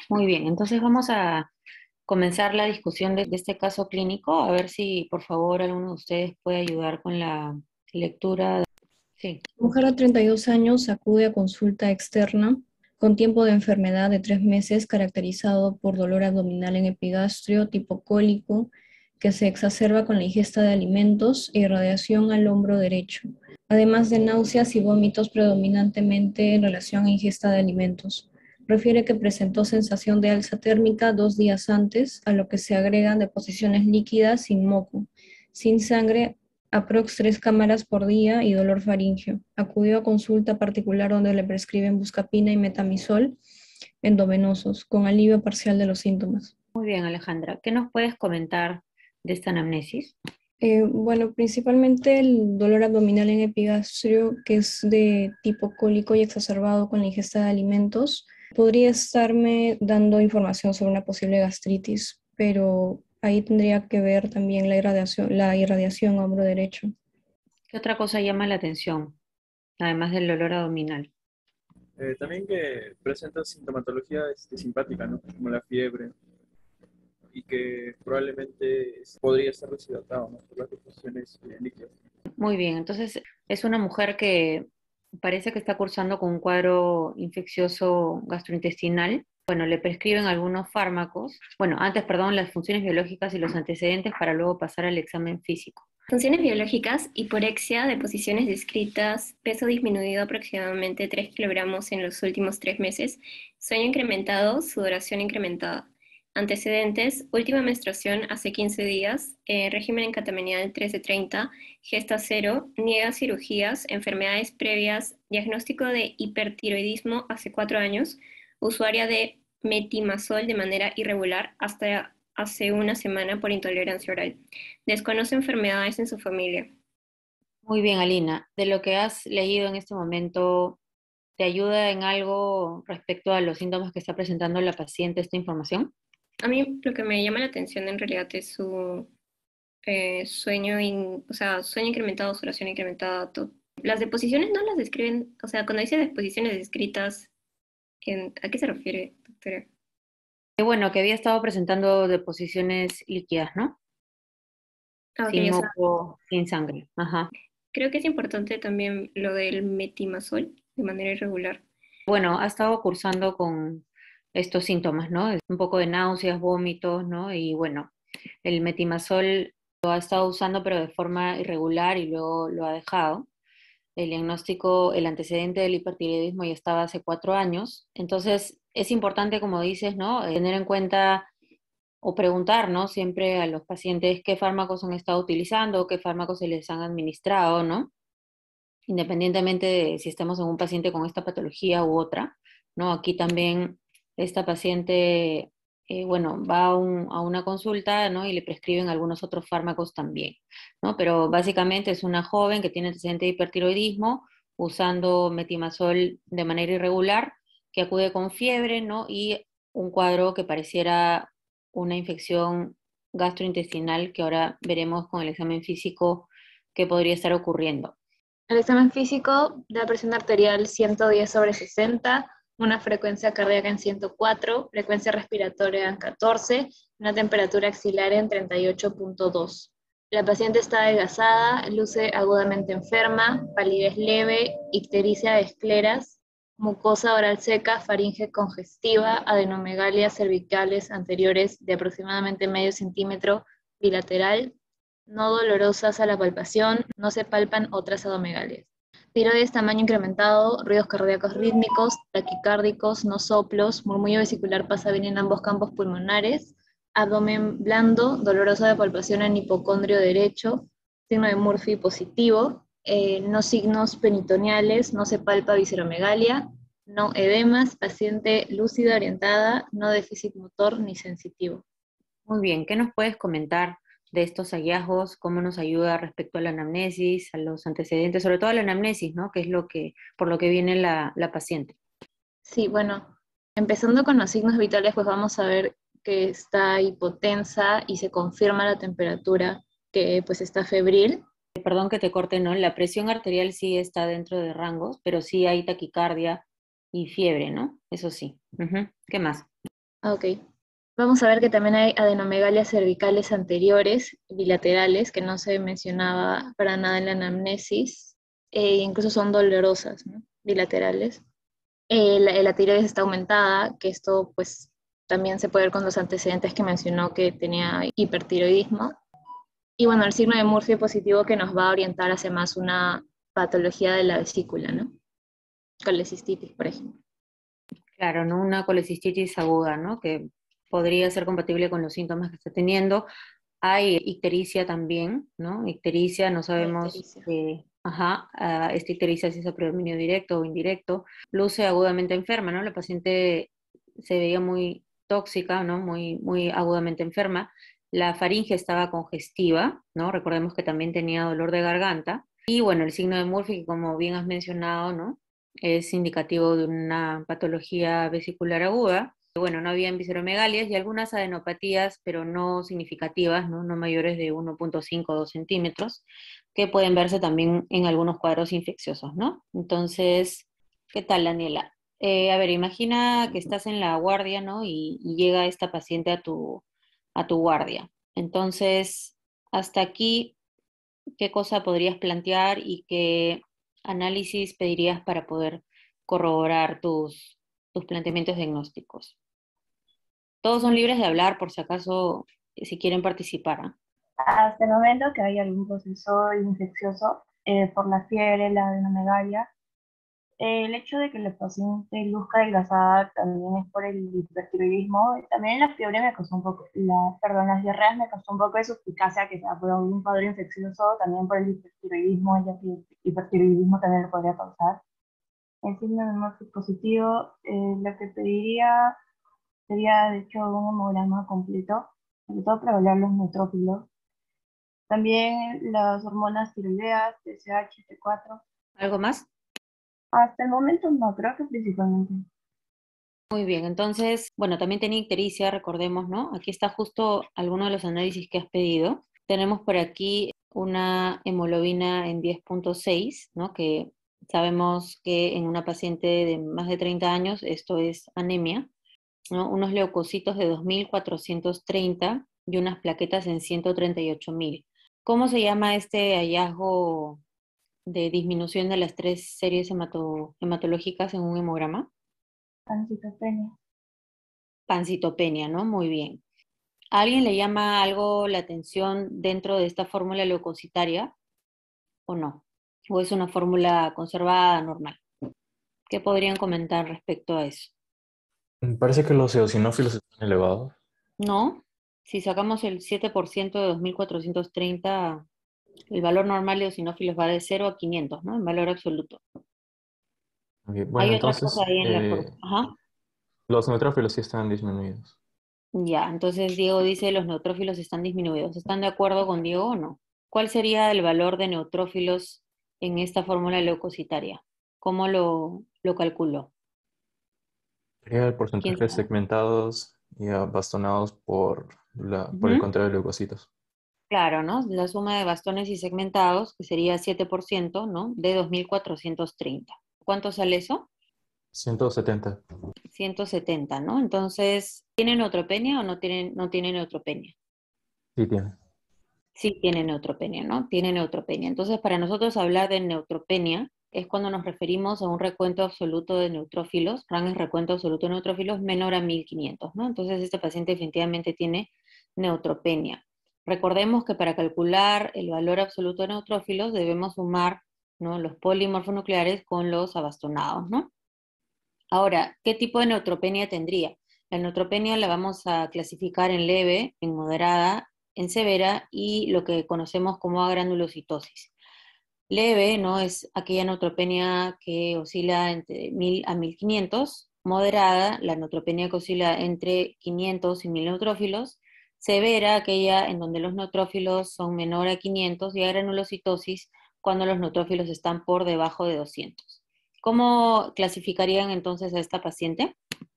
Muy bien, entonces vamos a comenzar la discusión de este caso clínico, a ver si por favor alguno de ustedes puede ayudar con la lectura. Sí, Mujer de 32 años acude a consulta externa con tiempo de enfermedad de 3 meses caracterizado por dolor abdominal en epigastrio tipo cólico que se exacerba con la ingesta de alimentos e irradiación al hombro derecho, además de náuseas y vómitos predominantemente en relación a ingesta de alimentos. Refiere que presentó sensación de alza térmica 2 días antes, a lo que se agregan deposiciones líquidas sin moco, sin sangre aprox 3 cámaras por día y dolor faríngeo. Acudió a consulta particular donde le prescriben buscapina y metamizol endovenosos con alivio parcial de los síntomas. muy bien, Alejandra. ¿Qué nos puedes comentar de esta anamnesis? Bueno, principalmente el dolor abdominal en epigastrio, que es de tipo cólico y exacerbado con la ingesta de alimentos. Podría estarme dando información sobre una posible gastritis, pero ahí tendría que ver también la irradiación a hombro derecho. ¿Qué otra cosa llama la atención, además del dolor abdominal? También que presenta sintomatología simpática, ¿no? Como la fiebre, y que probablemente podría estar deshidratado, ¿no? Por las deposiciones líquidas. Muy bien, entonces es una mujer que parece que está cursando con un cuadro infeccioso gastrointestinal. Bueno, le prescriben algunos fármacos. Bueno, antes, perdón, las funciones biológicas y los antecedentes para luego pasar al examen físico. Funciones biológicas: hiporexia, deposiciones descritas, peso disminuido aproximadamente 3 kilogramos en los últimos 3 meses, sueño incrementado, sudoración incrementada. Antecedentes: última menstruación hace 15 días, régimen en catamenial 13-30, gesta cero, niega cirugías, enfermedades previas, diagnóstico de hipertiroidismo hace 4 años, usuaria de metimazol de manera irregular hasta hace una semana por intolerancia oral. Desconoce enfermedades en su familia. Muy bien, Alina. De lo que has leído en este momento, ¿te ayuda en algo respecto a los síntomas que está presentando la paciente esta información? A mí lo que me llama la atención en realidad es su o sea, sueño incrementado, sudoración incrementada. Las deposiciones no las describen, o sea, cuando dice deposiciones descritas, ¿a qué se refiere, doctora? Bueno, que había estado presentando deposiciones líquidas, ¿no? Ah, ok, Sin o sea, moco, sin sangre. Ajá. creo que es importante también lo del metimazol de manera irregular. Bueno, ha estado cursando con estos síntomas, ¿no? Un poco de náuseas, vómitos, ¿no? Y bueno, el metimazol lo ha estado usando pero de forma irregular y luego lo ha dejado. El diagnóstico, el antecedente del hipertiroidismo ya estaba hace 4 años. Entonces, es importante, como dices, ¿no? Tener en cuenta o preguntar, ¿no? Siempre a los pacientes qué fármacos han estado utilizando, qué fármacos se les han administrado, ¿no? Independientemente de si estamos en un paciente con esta patología u otra, ¿no? Aquí también esta paciente, bueno, va a una consulta, ¿no? Y le prescriben algunos otros fármacos también, ¿no? Pero básicamente es una joven que tiene antecedente de hipertiroidismo, usando metimazol de manera irregular, que acude con fiebre, ¿no? Y un cuadro que pareciera una infección gastrointestinal, que ahora veremos con el examen físico qué podría estar ocurriendo. El examen físico da presión arterial 110/60, una frecuencia cardíaca en 104, frecuencia respiratoria en 14, una temperatura axilar en 38,2. La paciente está adelgazada, luce agudamente enferma, palidez leve, ictericia de escleras, mucosa oral seca, faringe congestiva, adenomegalias cervicales anteriores de aproximadamente medio centímetro bilateral, no dolorosas a la palpación, no se palpan otras adomegalias. Tiroides tamaño incrementado, ruidos cardíacos rítmicos, taquicárdicos, no soplos, murmullo vesicular pasa bien en ambos campos pulmonares, abdomen blando, dolorosa de palpación en hipocondrio derecho, signo de Murphy positivo, no signos peritoneales, no se palpa visceromegalia, no edemas, paciente lúcida orientada, no déficit motor ni sensitivo. Muy bien, ¿qué nos puedes comentar de estos hallazgos? ¿Cómo nos ayuda respecto a la anamnesis, a los antecedentes, sobre todo a la anamnesis, ¿no? Que es por lo que viene la paciente. Sí, bueno, empezando con los signos vitales, pues vamos a ver que está hipotensa y se confirma la temperatura que pues está febril. Perdón que te corte, ¿no? La presión arterial sí está dentro de rangos, pero sí hay taquicardia y fiebre, ¿no? Eso sí. Ujú. ¿Qué más? Ok. Vamos a ver que también hay adenomegalias cervicales anteriores, bilaterales, que no se mencionaba para nada en la anamnesis, incluso son dolorosas, ¿no? Bilaterales. La tiroides está aumentada, que esto pues también se puede ver con los antecedentes que mencionó que tenía hipertiroidismo. Y bueno, el signo de Murphy positivo que nos va a orientar hacia más una patología de la vesícula, ¿no? Colecistitis, por ejemplo. Claro, ¿no? Una colecistitis aguda, ¿no? Que podría ser compatible con los síntomas que está teniendo. Hay ictericia también, ¿no? Ictericia, no La sabemos, ictericia. esta ictericia si es a predominio directo o indirecto. Luce agudamente enferma, ¿no? La paciente se veía muy tóxica, ¿no? Muy agudamente enferma. La faringe estaba congestiva, ¿no? Recordemos que también tenía dolor de garganta. Y bueno, el signo de Murphy, que como bien has mencionado, ¿no? Es indicativo de una patología vesicular aguda. Bueno, no habían visceromegalias y algunas adenopatías, pero no significativas, ¿no? No mayores de 1,5 o 2 centímetros, que pueden verse también en algunos cuadros infecciosos, ¿no? Entonces, ¿qué tal, Daniela? A ver, imagina que estás en la guardia, ¿no? Y llega esta paciente a tu guardia. Entonces, hasta aquí, ¿qué cosa podrías plantear y qué análisis pedirías para poder corroborar tus planteamientos diagnósticos? Todos son libres de hablar, por si acaso, si quieren participar. ¿Ah? Hasta el momento que hay algún proceso infeccioso por la fiebre, la adenomegalia, el hecho de que la paciente luzca adelgazada también es por el hipertiroidismo. También la fiebre me causó un poco, perdón, las diarreas me causó un poco de suspicacia que sea por un cuadro infeccioso, también por el hipertiroidismo, ya que el hipertiroidismo también lo podría causar. El signo de Murphy positivo, lo que pediría sería de hecho un hemograma completo, sobre todo para evaluar los neutrófilos. También las hormonas tiroideas, TSH, T4. ¿Algo más? Hasta el momento no, creo que principalmente. Muy bien, entonces, bueno, también tenía ictericia, recordemos, ¿no? Aquí está justo alguno de los análisis que has pedido. Tenemos por aquí una hemoglobina en 10,6, ¿no? Que sabemos que en una paciente de más de 30 años esto es anemia, ¿no? Unos leucocitos de 2.430 y unas plaquetas en 138.000. ¿Cómo se llama este hallazgo de disminución de las tres series hematológicas en un hemograma? Pancitopenia. Pancitopenia, ¿no? Muy bien. ¿A alguien le llama algo la atención dentro de esta fórmula leucocitaria o no? ¿O es una fórmula conservada, normal? ¿Qué podrían comentar respecto a eso? Me parece que los eosinófilos están elevados. No, si sacamos el 7% de 2.430, el valor normal de eosinófilos va de 0 a 500, ¿no? En valor absoluto. Ok, bueno, Hay otra cosa entonces ahí en la fórmula. Ajá. los neutrófilos sí están disminuidos. Ya, entonces Diego dice los neutrófilos están disminuidos. ¿Están de acuerdo con Diego o no? ¿Cuál sería el valor de neutrófilos en esta fórmula leucocitaria? ¿Cómo lo calculó? Sería el ¿Quién porcentaje de sabe? segmentados y bastonados por el Ujú. conteo de leucocitos. Claro, ¿no? La suma de bastones y segmentados, que sería 7%, ¿no? De 2.430. ¿Cuánto sale eso? 170. 170, ¿no? Entonces, ¿tiene neutropenia o no tiene neutropenia? Sí tiene. Sí tiene neutropenia, ¿no? Tiene neutropenia. Entonces, para nosotros hablar de neutropenia es cuando nos referimos a un recuento absoluto de neutrófilos, rango recuento absoluto de neutrófilos menor a 1.500, ¿no? Entonces, este paciente definitivamente tiene neutropenia. Recordemos que para calcular el valor absoluto de neutrófilos debemos sumar, ¿no? Los polimorfonucleares con los abastonados, ¿no? Ahora, ¿qué tipo de neutropenia tendría? La neutropenia la vamos a clasificar en leve, en moderada, en severa y lo que conocemos como agranulocitosis. Leve, ¿no? Es aquella neutropenia que oscila entre 1.000 a 1.500. Moderada, la neutropenia que oscila entre 500 y 1.000 neutrófilos. Severa, aquella en donde los neutrófilos son menor a 500 y agranulocitosis cuando los neutrófilos están por debajo de 200. ¿Cómo clasificarían entonces a esta paciente?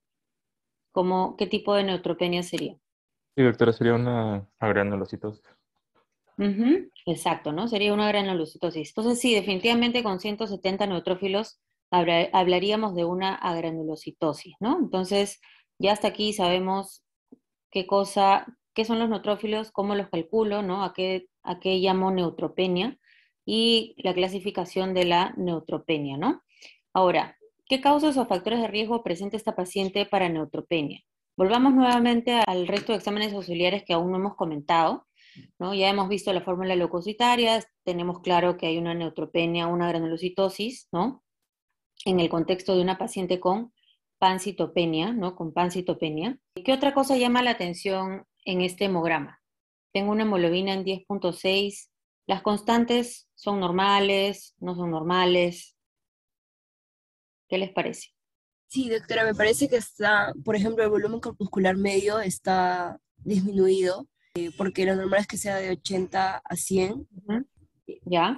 ¿Qué tipo de neutropenia sería? Sí, doctora, sería una agranulocitosis. Ujú, exacto, ¿no? Sería una granulocitosis. Entonces, sí, definitivamente con 170 neutrófilos hablaríamos de una agranulocitosis, ¿no? Entonces, Ya hasta aquí sabemos qué son los neutrófilos, cómo los calculo, ¿no? A qué llamo neutropenia y la clasificación de la neutropenia, ¿no? Ahora, ¿qué causas o factores de riesgo presenta esta paciente para neutropenia? Volvamos nuevamente al resto de exámenes auxiliares que aún no hemos comentado, ¿no? Ya hemos visto la fórmula leucocitaria, tenemos claro que hay una neutropenia, una granulocitosis, ¿no? En el contexto de una paciente con pancitopenia, ¿no? Con pancitopenia. ¿Qué otra cosa llama la atención en este hemograma? Tengo una hemoglobina en 10.6. ¿Las constantes son normales? ¿No son normales? ¿Qué les parece? Sí, doctora, me parece que está, por ejemplo, el volumen corpuscular medio está disminuido, porque lo normal es que sea de 80 a 100. Ujú. ¿Ya?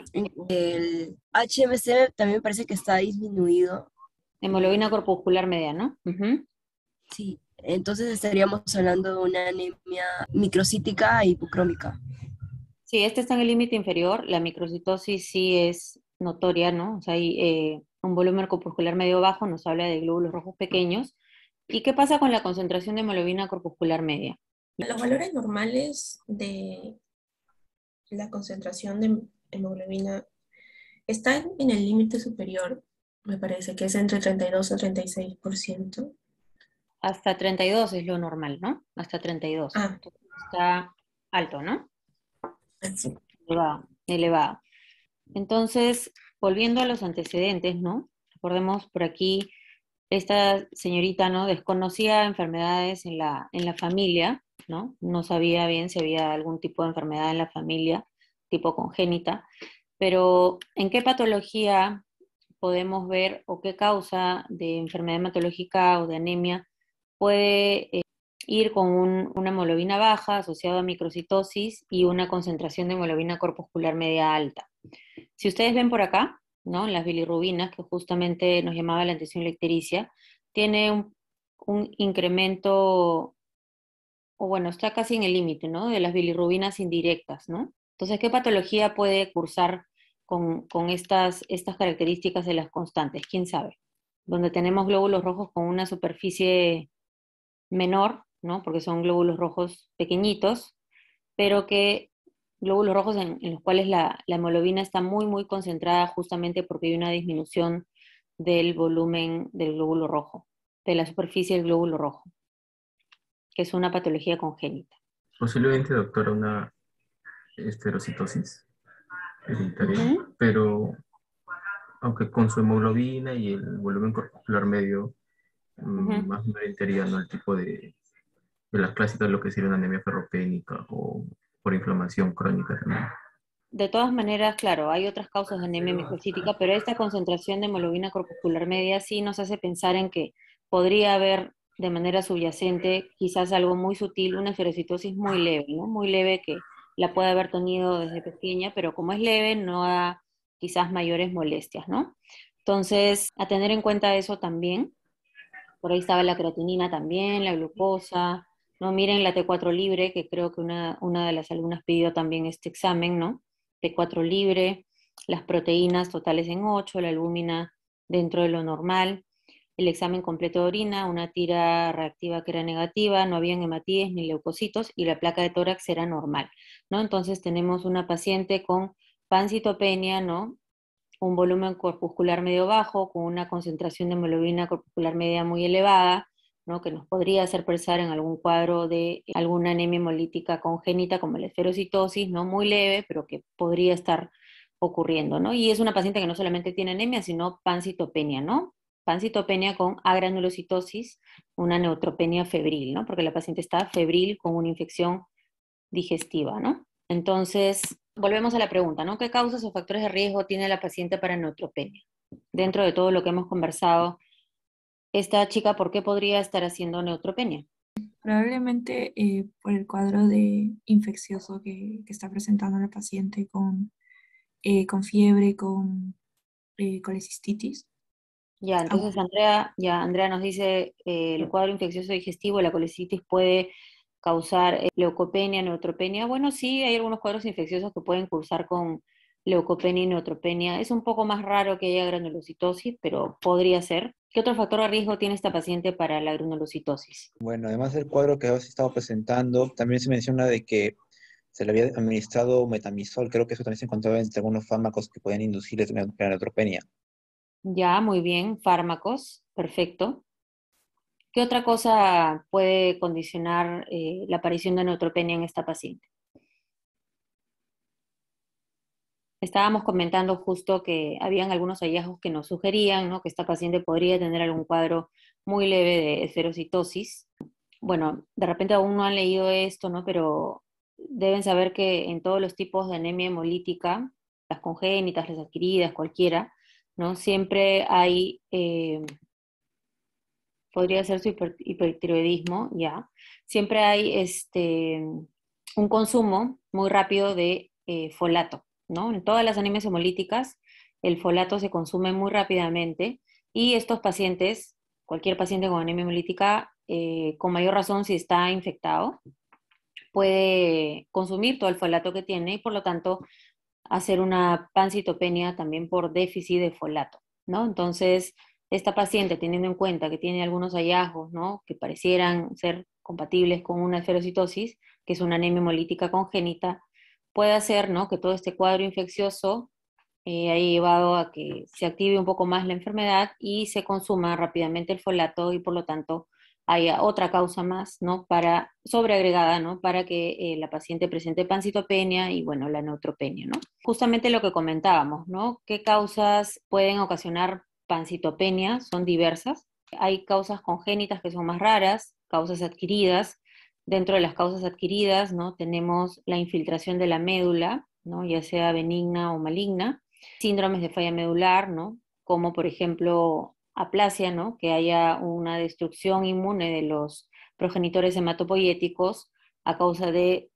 El HMC también me parece que está disminuido. Hemoglobina corpuscular media, ¿no? Ujú. Sí, entonces estaríamos hablando de una anemia microcítica e hipocrómica. Sí, este está en el límite inferior. La microcitosis sí es notoria, ¿no? O sea, hay un volumen corpuscular medio bajo, nos habla de glóbulos rojos pequeños. ¿Y qué pasa con la concentración de hemoglobina corpuscular media? Los valores normales de la concentración de hemoglobina están en el límite superior, me parece que es entre 32 a 36%. Hasta 32 es lo normal, ¿no? Hasta 32. Ah, Entonces está alto, ¿no? así. Elevado, elevado. Entonces, volviendo a los antecedentes, ¿no? Recordemos por aquí, esta señorita, ¿no? Desconocía enfermedades en la familia, ¿no? No sabía bien si había algún tipo de enfermedad en la familia, tipo congénita, pero ¿en qué patología podemos ver o qué causa de enfermedad hematológica o de anemia puede ir con una hemoglobina baja asociada a microcitosis y una concentración de hemoglobina corpuscular media alta? Si ustedes ven por acá, ¿no? Las bilirrubinas, que justamente nos llamaba la atención la ictericia, tiene un incremento, o bueno, está casi en el límite, ¿no? De las bilirrubinas indirectas, ¿no? Entonces, ¿qué patología puede cursar con estas características de las constantes? ¿Quién sabe? Donde tenemos glóbulos rojos con una superficie menor, ¿no? Porque son glóbulos rojos pequeñitos, pero que glóbulos rojos en los cuales la hemoglobina está muy, muy concentrada justamente porque hay una disminución del volumen del glóbulo rojo, de la superficie del glóbulo rojo, que es una patología congénita. Posiblemente, doctora, una esterocitosis hereditaria, Ujú. pero aunque con su hemoglobina y el volumen corpuscular medio, Ujú. más me orientaría, ¿no?, el tipo de las clásicas, lo que sería una anemia ferropénica o por inflamación crónica también. De todas maneras, claro, hay otras causas de anemia microcítica, pero esta concentración de hemoglobina corpuscular media sí nos hace pensar en que podría haber de manera subyacente quizás algo muy sutil, una esferocitosis muy leve, ¿no? Muy leve que la puede haber tenido desde pequeña, pero como es leve no da quizás mayores molestias, ¿no? Entonces, a tener en cuenta eso también. Por ahí estaba la creatinina también, la glucosa, ¿no? Miren la T4 libre, que creo que una de las alumnas pidió también este examen, ¿no? T4 libre, las proteínas totales en 8, la albúmina dentro de lo normal, el examen completo de orina, una tira reactiva que era negativa, no habían hematíes ni leucocitos y la placa de tórax era normal, ¿no? Entonces tenemos una paciente con pancitopenia, ¿no? Un volumen corpuscular medio bajo, con una concentración de hemoglobina corpuscular media muy elevada, ¿no? Que nos podría hacer pensar en algún cuadro de alguna anemia hemolítica congénita como la esferocitosis, ¿no? Muy leve, pero que podría estar ocurriendo, ¿no? Y es una paciente que no solamente tiene anemia, sino pancitopenia, ¿no? Pancitopenia con agranulocitosis, una neutropenia febril, ¿no? Porque la paciente está febril con una infección digestiva, ¿no? Entonces, volvemos a la pregunta, ¿no? ¿Qué causas o factores de riesgo tiene la paciente para neutropenia? Dentro de todo lo que hemos conversado, esta chica, ¿por qué podría estar haciendo neutropenia? Probablemente por el cuadro de infeccioso que está presentando la paciente con fiebre, con colecistitis. Ya, entonces Andrea nos dice el cuadro infeccioso digestivo, la colecitis puede causar leucopenia, neutropenia. Bueno, sí, hay algunos cuadros infecciosos que pueden cursar leucopenia y neutropenia. Es un poco más raro que haya granulocitosis, pero podría ser. ¿Qué otro factor de riesgo tiene esta paciente para la granulocitosis? Bueno, además del cuadro que has estado presentando, también se menciona de que se le había administrado metamizol. Creo que eso también se encontraba entre algunos fármacos que podían inducir la neutropenia. Ya, muy bien, fármacos, perfecto. ¿Qué otra cosa puede condicionar la aparición de neutropenia en esta paciente? Estábamos comentando justo que habían algunos hallazgos que nos sugerían, ¿no?, que esta paciente podría tener algún cuadro muy leve de esferocitosis. Bueno, de repente aún no han leído esto, ¿no?, pero deben saber que en todos los tipos de anemia hemolítica, las congénitas, las adquiridas, cualquiera, ¿no?, siempre hay, podría ser su hipertiroidismo, ya, siempre hay un consumo muy rápido de folato, ¿no? En todas las anemias hemolíticas, el folato se consume muy rápidamente y estos pacientes, cualquier paciente con anemia hemolítica, con mayor razón si está infectado, puede consumir todo el folato que tiene y por lo tanto hacer una pancitopenia también por déficit de folato, ¿no? Entonces, esta paciente, teniendo en cuenta que tiene algunos hallazgos, ¿no?, que parecieran ser compatibles con una esferocitosis, que es una anemia hemolítica congénita, puede hacer, ¿no?, que todo este cuadro infeccioso haya llevado a que se active un poco más la enfermedad y se consuma rápidamente el folato y por lo tanto haya otra causa más, ¿no?, para, sobreagregada, ¿no?, para que la paciente presente pancitopenia y, bueno, la neutropenia, ¿no? Justamente lo que comentábamos, ¿no? ¿Qué causas pueden ocasionar pancitopenia? Son diversas. Hay causas congénitas que son más raras, causas adquiridas. Dentro de las causas adquiridas, ¿no?, tenemos la infiltración de la médula, ¿no?, ya sea benigna o maligna, síndromes de falla medular, ¿no?, como por ejemplo aplasia, ¿no?, que haya una destrucción inmune de los progenitores hematopoyéticos a causa de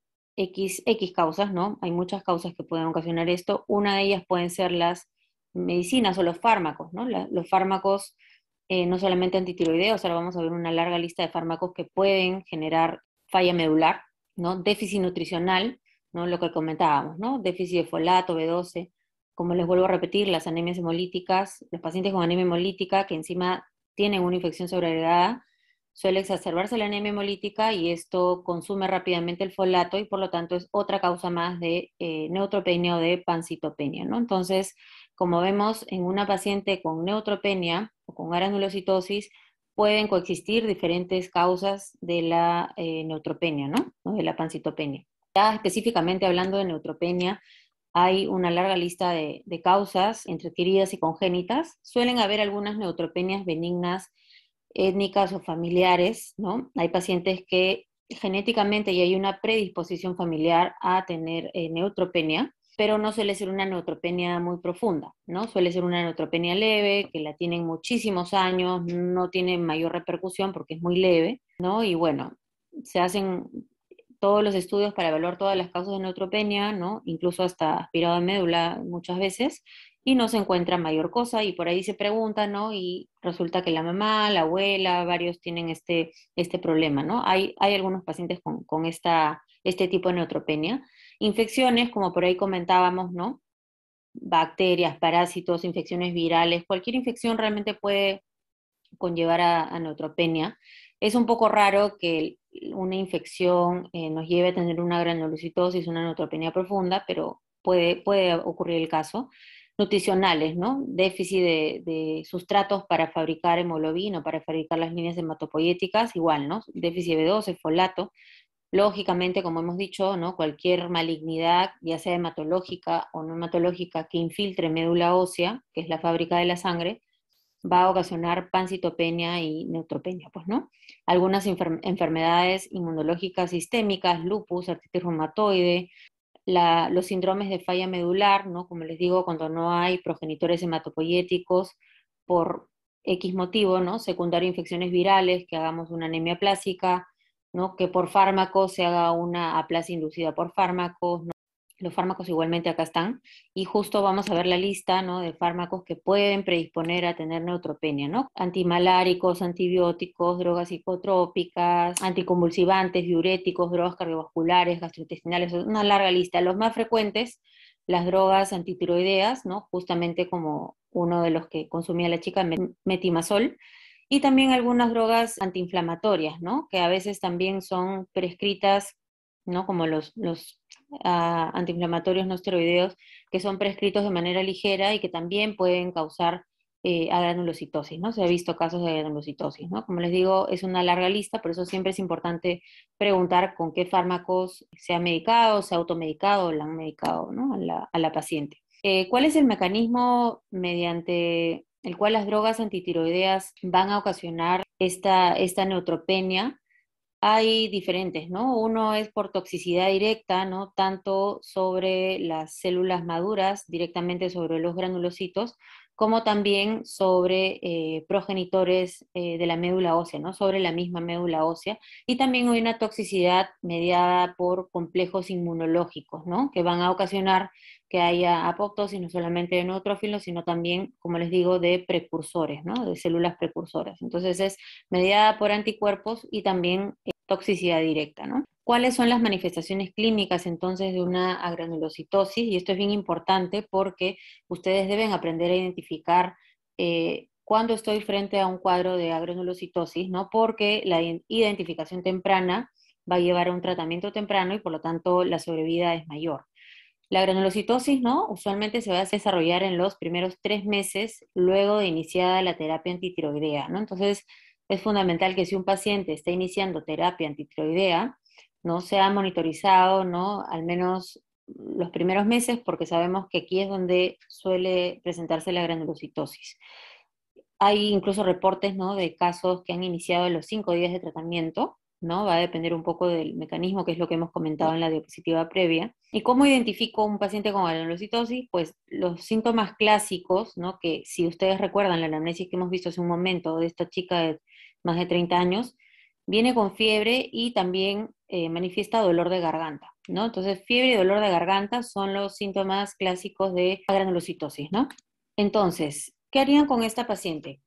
X causas, ¿no? Hay muchas causas que pueden ocasionar esto. Una de ellas pueden ser las medicinas o los fármacos, ¿no? Los fármacos, no solamente antitiroideos, ahora vamos a ver una larga lista de fármacos que pueden generar falla medular, ¿no? Déficit nutricional, ¿no?, lo que comentábamos, ¿no? Déficit de folato, B12. Como les vuelvo a repetir, las anemias hemolíticas, los pacientes con anemia hemolítica que encima tienen una infección sobreagregada, suele exacerbarse la anemia hemolítica y esto consume rápidamente el folato y por lo tanto es otra causa más de neutropenia o de pancitopenia, ¿no? Entonces, como vemos, en una paciente con neutropenia o con granulocitosis pueden coexistir diferentes causas de la neutropenia, ¿no? De la pancitopenia. Ya específicamente hablando de neutropenia, hay una larga lista de causas entre adquiridas y congénitas. Suelen haber algunas neutropenias benignas, étnicas o familiares, ¿no? Hay pacientes que genéticamente ya hay una predisposición familiar a tener neutropenia, pero no suele ser una neutropenia muy profunda, ¿no? Suele ser una neutropenia leve, que la tienen muchísimos años, no tiene mayor repercusión porque es muy leve, ¿no? Y bueno, se hacen todos los estudios para evaluar todas las causas de neutropenia, ¿no?, incluso hasta aspirado de médula muchas veces, y no se encuentra mayor cosa, y por ahí se pregunta, ¿no?, y resulta que la mamá, la abuela, varios tienen este problema, ¿no? Hay algunos pacientes con este tipo de neutropenia. Infecciones, como por ahí comentábamos, ¿no?, bacterias, parásitos, infecciones virales, cualquier infección realmente puede conllevar a neutropenia. Es un poco raro que una infección nos lleve a tener una granulocitosis, una neutropenia profunda, pero puede ocurrir el caso. Nutricionales, ¿no? Déficit de sustratos para fabricar hemoglobina, para fabricar las líneas hematopoyéticas, igual, ¿no? Déficit de B12, folato. Lógicamente, como hemos dicho, ¿no?, cualquier malignidad, ya sea hematológica o no hematológica, que infiltre médula ósea, que es la fábrica de la sangre, va a ocasionar pancitopenia y neutropenia, pues, ¿no? Algunas enfermedades inmunológicas sistémicas, lupus, artritis reumatoide, los síndromes de falla medular, ¿no? Como les digo, cuando no hay progenitores hematopoyéticos por X motivo, ¿no? Secundario a infecciones virales, que hagamos una anemia plásica, ¿no?, que por fármacos se haga una aplasia inducida por fármacos, ¿no? Los fármacos igualmente acá están, y justo vamos a ver la lista, ¿no?, de fármacos que pueden predisponer a tener neutropenia, ¿no? Antimaláricos, antibióticos, drogas psicotrópicas, anticonvulsivantes, diuréticos, drogas cardiovasculares, gastrointestinales, una larga lista. Los más frecuentes, las drogas antitiroideas, ¿no? Justamente como uno de los que consumía la chica, metimazol, y también algunas drogas antiinflamatorias, ¿no? Que a veces también son prescritas, ¿no? Como los antiinflamatorios no esteroideos, que son prescritos de manera ligera y que también pueden causar agranulocitosis, ¿no? Se ha visto casos de agranulocitosis, ¿no? Como les digo, es una larga lista, por eso siempre es importante preguntar con qué fármacos se ha medicado, se ha automedicado o la han medicado, ¿no? A la paciente. ¿Cuál es el mecanismo mediante el cual las drogas antitiroideas van a ocasionar esta neutropenia? Hay diferentes, ¿no? Uno es por toxicidad directa, ¿no? Tanto sobre las células maduras, directamente sobre los granulocitos, como también sobre progenitores de la médula ósea, ¿no? Sobre la misma médula ósea. Y también hay una toxicidad mediada por complejos inmunológicos, ¿no? Que van a ocasionar que haya apoptosis no solamente de neutrófilos, sino también, como les digo, de precursores, ¿no? De células precursoras. Entonces es mediada por anticuerpos y también toxicidad directa, ¿no? ¿Cuáles son las manifestaciones clínicas entonces de una agranulocitosis? Y esto es bien importante porque ustedes deben aprender a identificar cuando estoy frente a un cuadro de agranulocitosis, ¿no? Porque la identificación temprana va a llevar a un tratamiento temprano y por lo tanto la sobrevida es mayor. La granulocitosis, ¿no? Usualmente se va a desarrollar en los primeros 3 meses luego de iniciada la terapia antitiroidea, ¿no? Entonces, es fundamental que si un paciente está iniciando terapia antitiroidea, no sea monitorizado, ¿no? Al menos los primeros meses, porque sabemos que aquí es donde suele presentarse la granulocitosis. Hay incluso reportes, ¿no? De casos que han iniciado en los 5 días de tratamiento, ¿no? Va a depender un poco del mecanismo, que es lo que hemos comentado en la diapositiva previa. ¿Y cómo identifico un paciente con granulocitosis? Pues los síntomas clásicos, ¿no? Que si ustedes recuerdan la anamnesis que hemos visto hace un momento de esta chica de más de 30 años, viene con fiebre y también manifiesta dolor de garganta, ¿no? Entonces, fiebre y dolor de garganta son los síntomas clásicos de granulocitosis, ¿no? Entonces, ¿qué harían con esta paciente?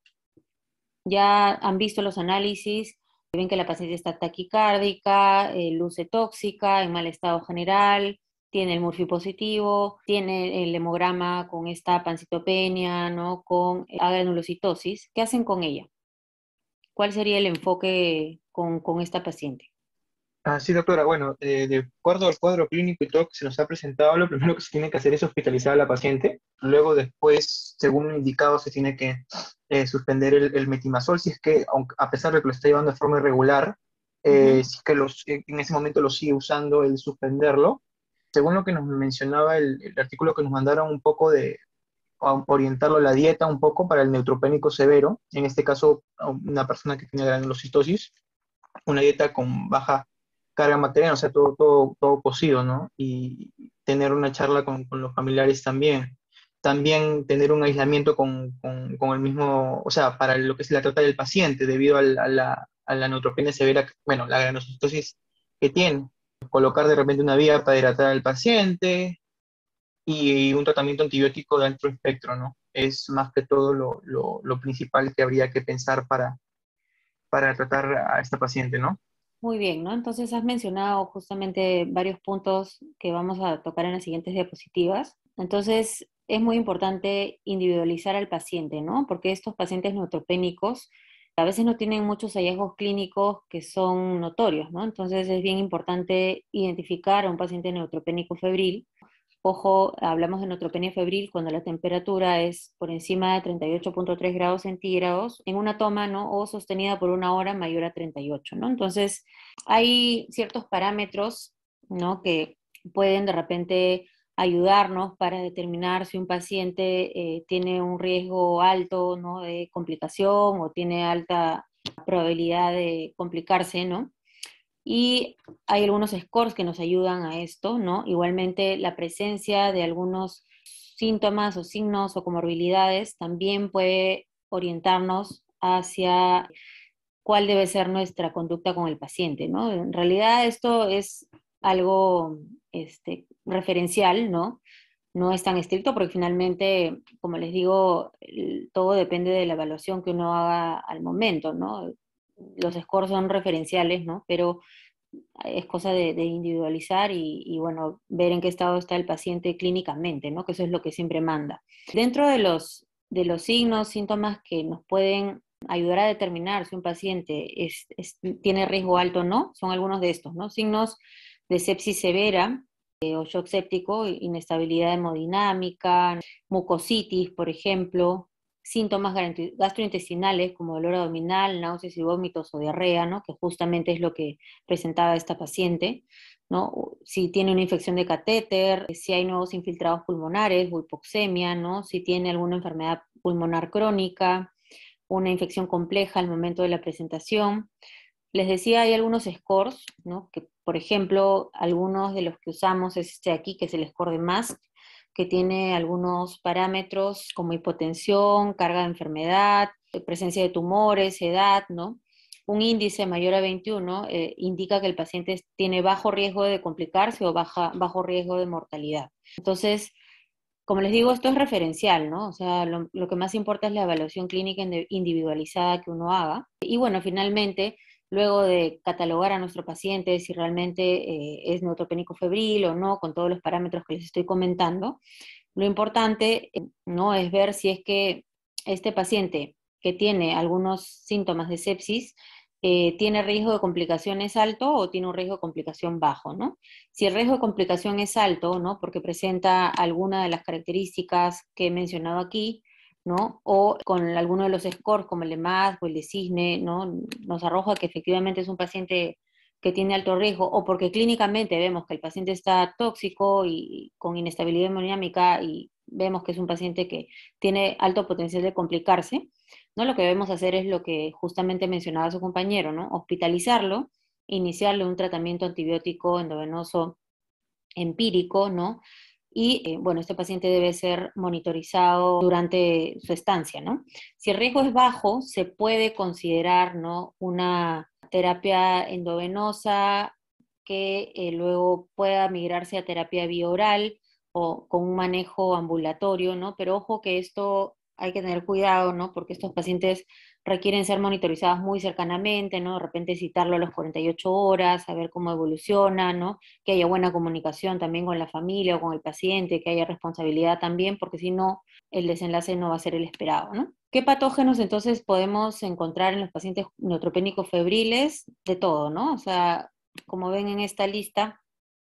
Ya han visto los análisis, ven que la paciente está taquicárdica, luce tóxica, en mal estado general, tiene el Murphy positivo, tiene el hemograma con esta pancitopenia, ¿no? Con agranulocitosis. ¿Qué hacen con ella? ¿Cuál sería el enfoque con esta paciente? Sí, doctora. Bueno, de acuerdo al cuadro clínico y todo que se nos ha presentado, lo primero que se tiene que hacer es hospitalizar a la paciente. Luego, después, según lo indicado, se tiene que suspender el metimazol, si es que, aunque, a pesar de que lo está llevando de forma irregular, si es que en ese momento lo sigue usando, el suspenderlo. Según lo que nos mencionaba el artículo que nos mandaron, un poco de orientarlo a la dieta, un poco para el neutropénico severo, en este caso, a una persona que tiene granulocitosis, una dieta con baja carga material, o sea, todo cocido, ¿no? Y tener una charla con los familiares también. También tener un aislamiento con el mismo, o sea, para lo que es la trata del paciente, debido a la neutropenia severa, bueno, la granulocitosis que tiene. Colocar de repente una vía para hidratar al paciente y un tratamiento antibiótico de alto espectro, ¿no? Es más que todo lo principal que habría que pensar para tratar a esta paciente, ¿no? Muy bien, ¿no? Entonces has mencionado justamente varios puntos que vamos a tocar en las siguientes diapositivas. Entonces es muy importante individualizar al paciente, ¿no? Porque estos pacientes neutropénicos a veces no tienen muchos hallazgos clínicos que son notorios, ¿no? Entonces es bien importante identificar a un paciente neutropénico febril. Ojo, hablamos de neutropenia febril cuando la temperatura es por encima de 38,3 grados centígrados en una toma, ¿no? O sostenida por 1 hora mayor a 38, ¿no? Entonces, hay ciertos parámetros, ¿no? Que pueden de repente ayudarnos para determinar si un paciente tiene un riesgo alto, ¿no? De complicación o tiene alta probabilidad de complicarse, ¿no? Y hay algunos scores que nos ayudan a esto, ¿no? Igualmente, la presencia de algunos síntomas o signos o comorbilidades también puede orientarnos hacia cuál debe ser nuestra conducta con el paciente, ¿no? En realidad esto es algo referencial, ¿no? No es tan estricto porque finalmente, como les digo, todo depende de la evaluación que uno haga al momento, ¿no? Los scores son referenciales, ¿no? Pero es cosa de individualizar y, bueno, ver en qué estado está el paciente clínicamente, ¿no? Que eso es lo que siempre manda. Dentro de los signos, síntomas que nos pueden ayudar a determinar si un paciente tiene riesgo alto o no, son algunos de estos, ¿no? Signos de sepsis severa o shock séptico, inestabilidad hemodinámica, mucositis, por ejemplo, síntomas gastrointestinales como dolor abdominal, náuseas y vómitos o diarrea, ¿no? Que justamente es lo que presentaba esta paciente, ¿no? Si tiene una infección de catéter, si hay nuevos infiltrados pulmonares o hipoxemia, ¿no? Si tiene alguna enfermedad pulmonar crónica, una infección compleja al momento de la presentación. Les decía, hay algunos scores, ¿no? Que, por ejemplo, algunos de los que usamos es este aquí, que es el score de MASC, que tiene algunos parámetros como hipotensión, carga de enfermedad, presencia de tumores, edad, ¿no? Un índice mayor a 21 indica que el paciente tiene bajo riesgo de complicarse o bajo riesgo de mortalidad. Entonces, como les digo, esto es referencial, ¿no? O sea, lo que más importa es la evaluación clínica individualizada que uno haga. Y bueno, finalmente, luego de catalogar a nuestro paciente si realmente es neutropénico febril o no, con todos los parámetros que les estoy comentando, lo importante, ¿no? Es ver si es que este paciente que tiene algunos síntomas de sepsis tiene riesgo de complicaciones alto o tiene un riesgo de complicación bajo, ¿no? Si el riesgo de complicación es alto, ¿no? Porque presenta alguna de las características que he mencionado aquí, ¿no? O con alguno de los scores como el EMAD o el de CISNE, ¿no? Nos arroja que efectivamente es un paciente que tiene alto riesgo, o porque clínicamente vemos que el paciente está tóxico y con inestabilidad hemodinámica y vemos que es un paciente que tiene alto potencial de complicarse, ¿no? Lo que debemos hacer es lo que justamente mencionaba su compañero, ¿no? Hospitalizarlo, iniciarle un tratamiento antibiótico endovenoso empírico, ¿no? Y bueno, este paciente debe ser monitorizado durante su estancia, ¿no? Si el riesgo es bajo, se puede considerar, ¿no? Una terapia endovenosa que luego pueda migrarse a terapia bioral o con un manejo ambulatorio, ¿no? Pero ojo que esto hay que tener cuidado, ¿no? Porque estos pacientes requieren ser monitorizados muy cercanamente, ¿no? De repente citarlo a las 48 horas, saber cómo evoluciona, ¿no? Que haya buena comunicación también con la familia o con el paciente, que haya responsabilidad también, porque si no, el desenlace no va a ser el esperado, ¿no? ¿Qué patógenos entonces podemos encontrar en los pacientes neutropénicos febriles? De todo, ¿no? O sea, como ven en esta lista,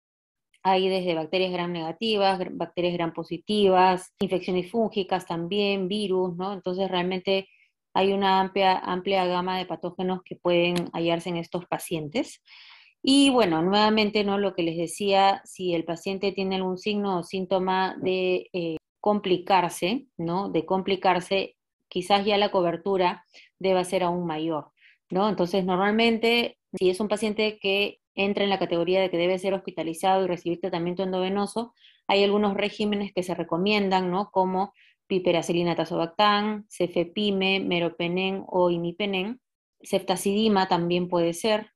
hay desde bacterias gram negativas, bacterias gram positivas, infecciones fúngicas también, virus, ¿no? Entonces realmente hay una amplia gama de patógenos que pueden hallarse en estos pacientes. Y bueno, nuevamente, ¿no? Lo que les decía, si el paciente tiene algún signo o síntoma de complicarse, ¿no? De complicarse, quizás ya la cobertura deba ser aún mayor, ¿no? Entonces, normalmente, si es un paciente que entra en la categoría de que debe ser hospitalizado y recibir tratamiento endovenoso, hay algunos regímenes que se recomiendan, ¿no? Como piperacilina tazobactam, cefepime, meropenem o imipenem, ceftazidima también puede ser.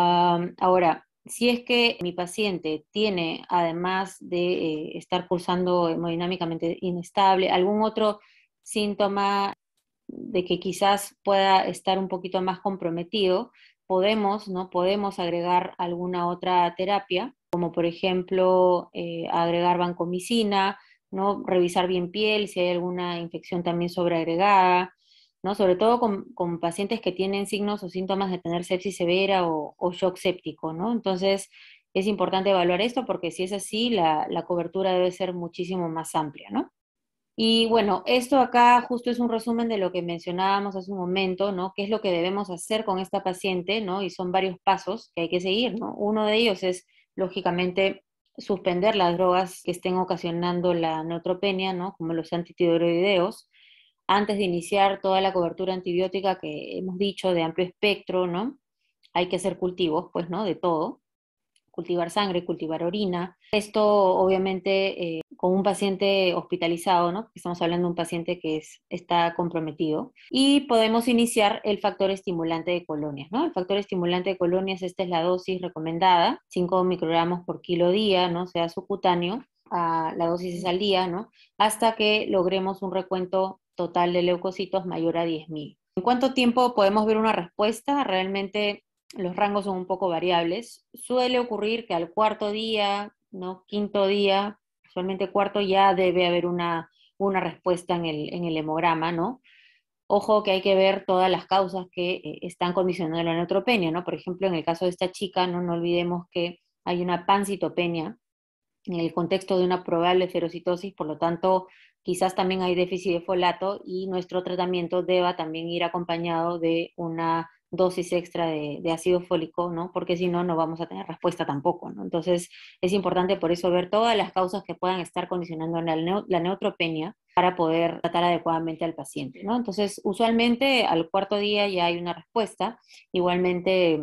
Ahora, si es que mi paciente tiene, además de estar pulsando hemodinámicamente inestable, algún otro síntoma de que quizás pueda estar un poquito más comprometido, ¿no? Podemos agregar alguna otra terapia, como por ejemplo agregar vancomicina, ¿no? Revisar bien piel, si hay alguna infección también sobreagregada, ¿no? Sobre todo con pacientes que tienen signos o síntomas de tener sepsis severa o shock séptico, ¿no? Entonces es importante evaluar esto porque si es así, la cobertura debe ser muchísimo más amplia, ¿no? Y bueno, esto acá justo es un resumen de lo que mencionábamos hace un momento, ¿no? ¿Qué es lo que debemos hacer con esta paciente, ¿no? Y son varios pasos que hay que seguir, ¿no? Uno de ellos es, lógicamente, suspender las drogas que estén ocasionando la neutropenia, ¿no? Como los antitiroideos, antes de iniciar toda la cobertura antibiótica que hemos dicho de amplio espectro, ¿no? Hay que hacer cultivos, pues, ¿no? De todo. Cultivar sangre, cultivar orina. Esto obviamente con un paciente hospitalizado, ¿no? Estamos hablando de un paciente que está comprometido. Y podemos iniciar el factor estimulante de colonias, ¿no? El factor estimulante de colonias, esta es la dosis recomendada, 5 microgramos por kilo día, ¿no? Sea subcutáneo, la dosis es al día, ¿no? Hasta que logremos un recuento total de leucocitos mayor a 10.000. ¿En cuánto tiempo podemos ver una respuesta? Realmente los rangos son un poco variables. Suele ocurrir que al cuarto día, ¿no? Quinto día, usualmente cuarto, ya debe haber una respuesta en el hemograma, ¿no? Ojo que hay que ver todas las causas que están condicionando la neutropenia, ¿no? Por ejemplo, en el caso de esta chica, no olvidemos que hay una pancitopenia en el contexto de una probable ferocitosis, por lo tanto, quizás también hay déficit de folato y nuestro tratamiento deba también ir acompañado de una dosis extra de ácido fólico, ¿no? Porque si no, no vamos a tener respuesta tampoco, ¿no? Entonces, es importante por eso ver todas las causas que puedan estar condicionando la neutropenia para poder tratar adecuadamente al paciente, ¿no? Entonces, usualmente al cuarto día ya hay una respuesta. Igualmente,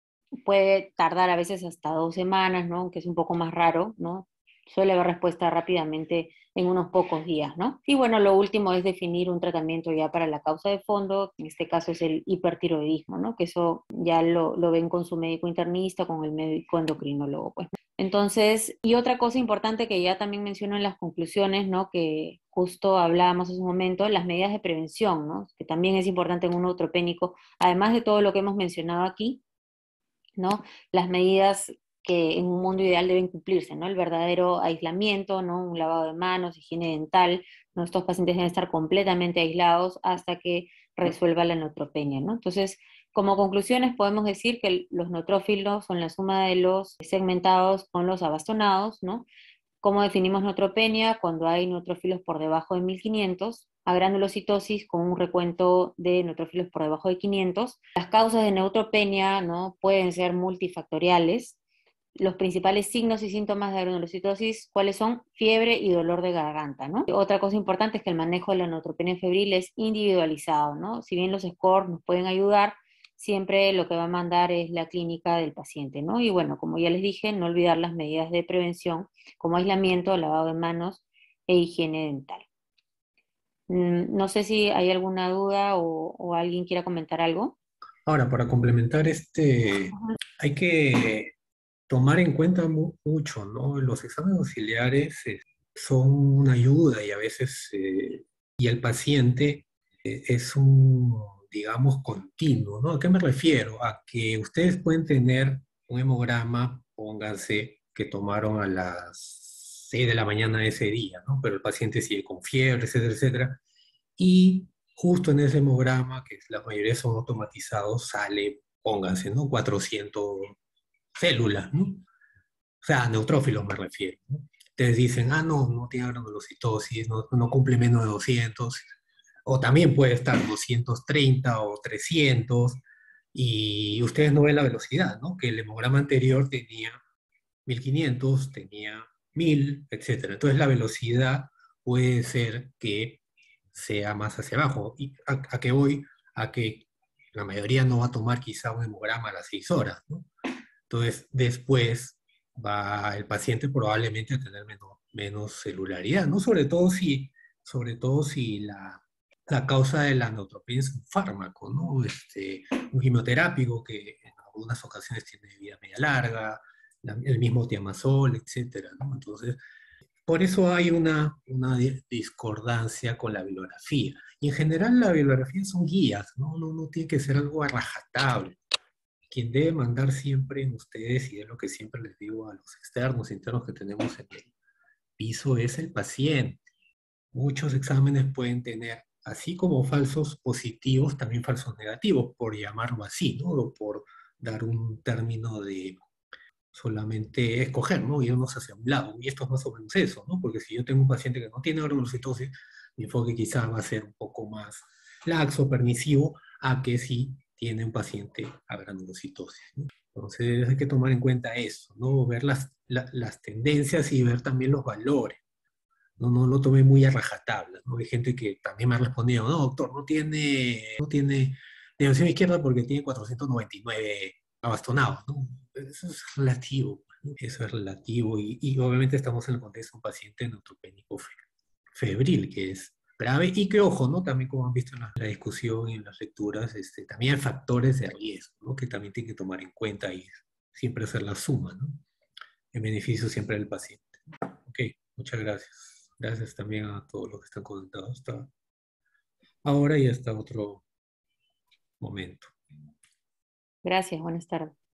puede tardar a veces hasta 2 semanas, ¿no? Que es un poco más raro, ¿no? Suele haber respuesta rápidamente en unos pocos días, ¿no? Y bueno, lo último es definir un tratamiento ya para la causa de fondo, en este caso es el hipertiroidismo, ¿no? Que eso ya lo ven con su médico internista, con el médico endocrinólogo, pues. Entonces, y otra cosa importante que ya también menciono en las conclusiones, ¿no? Que justo hablábamos hace un momento, las medidas de prevención, ¿no? Que también es importante en un neutropénico, además de todo lo que hemos mencionado aquí, ¿no? Las medidas que en un mundo ideal deben cumplirse, ¿no? El verdadero aislamiento, ¿no? Un lavado de manos, higiene dental, ¿no? Estos pacientes deben estar completamente aislados hasta que resuelva la neutropenia, ¿no? Entonces, como conclusiones podemos decir que los neutrófilos son la suma de los segmentados con los abastonados, ¿no? ¿Cómo definimos neutropenia? Cuando hay neutrófilos por debajo de 1500, a granulocitosis con un recuento de neutrófilos por debajo de 500. Las causas de neutropenia, ¿no? Pueden ser multifactoriales. Los principales signos y síntomas de granulocitosis, ¿cuáles son? Fiebre y dolor de garganta, ¿no? Otra cosa importante es que el manejo de la neutropenia febril es individualizado, ¿no? Si bien los scores nos pueden ayudar, siempre lo que va a mandar es la clínica del paciente, ¿no? Y bueno, como ya les dije, no olvidar las medidas de prevención como aislamiento, lavado de manos e higiene dental. No sé si hay alguna duda o alguien quiera comentar algo. Ahora, para complementar hay que tomar en cuenta mucho, ¿no? Los exámenes auxiliares son una ayuda y a veces, y el paciente es un, digamos, continuo, ¿no? ¿A qué me refiero? A que ustedes pueden tener un hemograma, pónganse, que tomaron a las 6 de la mañana de ese día, ¿no? Pero el paciente sigue con fiebre, etcétera, etcétera. Y justo en ese hemograma, que la mayoría son automatizados, sale, pónganse, ¿no? 400 células, ¿no? O sea, neutrófilos me refiero, ¿no? Ustedes dicen, ah, no, no tiene granulocitosis, no cumple menos de 200, o también puede estar 230 o 300, y ustedes no ven la velocidad, ¿no? Que el hemograma anterior tenía 1500, tenía 1000, etcétera. Entonces la velocidad puede ser que sea más hacia abajo. ¿Y a qué voy? A que la mayoría no va a tomar quizá un hemograma a las 6 horas, ¿no? Entonces, después va el paciente probablemente a tener menos celularidad, ¿no? Sobre todo si la causa de la neutropenia es un fármaco, ¿no? Un quimioterápico que en algunas ocasiones tiene vida media larga, el mismo tiamazol, etcétera, ¿no? Entonces, por eso hay una discordancia con la bibliografía. Y en general la bibliografía son guías, ¿no? No tiene que ser algo a rajatabla. Quien debe mandar siempre en ustedes, y es lo que siempre les digo a los externos, internos que tenemos en el piso, es el paciente. Muchos exámenes pueden tener, así como falsos positivos, también falsos negativos, por llamarlo así, ¿no? O por dar un término de solamente escoger, ¿no? Irnos hacia un lado. Y esto es más o menos eso, ¿no? Porque si yo tengo un paciente que no tiene granulocitosis, mi enfoque quizá va a ser un poco más laxo, permisivo, a que si tiene un paciente a granulocitosis, ¿no? Entonces hay que tomar en cuenta eso, ¿no? Ver las tendencias y ver también los valores. No lo tomé muy a rajatabla, ¿no? Hay gente que también me ha respondido, no, doctor, no tiene dimensión izquierda porque tiene 499 abastonados, ¿no? Eso es relativo, ¿no? Eso es relativo y obviamente estamos en el contexto de un paciente neutropénico febril, que es grave y que, ojo, ¿no? También como han visto en la discusión y en las lecturas, también hay factores de riesgo, ¿no? Que también tienen que tomar en cuenta y siempre hacer la suma, ¿no? En beneficio siempre del paciente. Ok, muchas gracias. Gracias también a todos los que están conectados hasta ahora y hasta otro momento. Gracias, buenas tardes.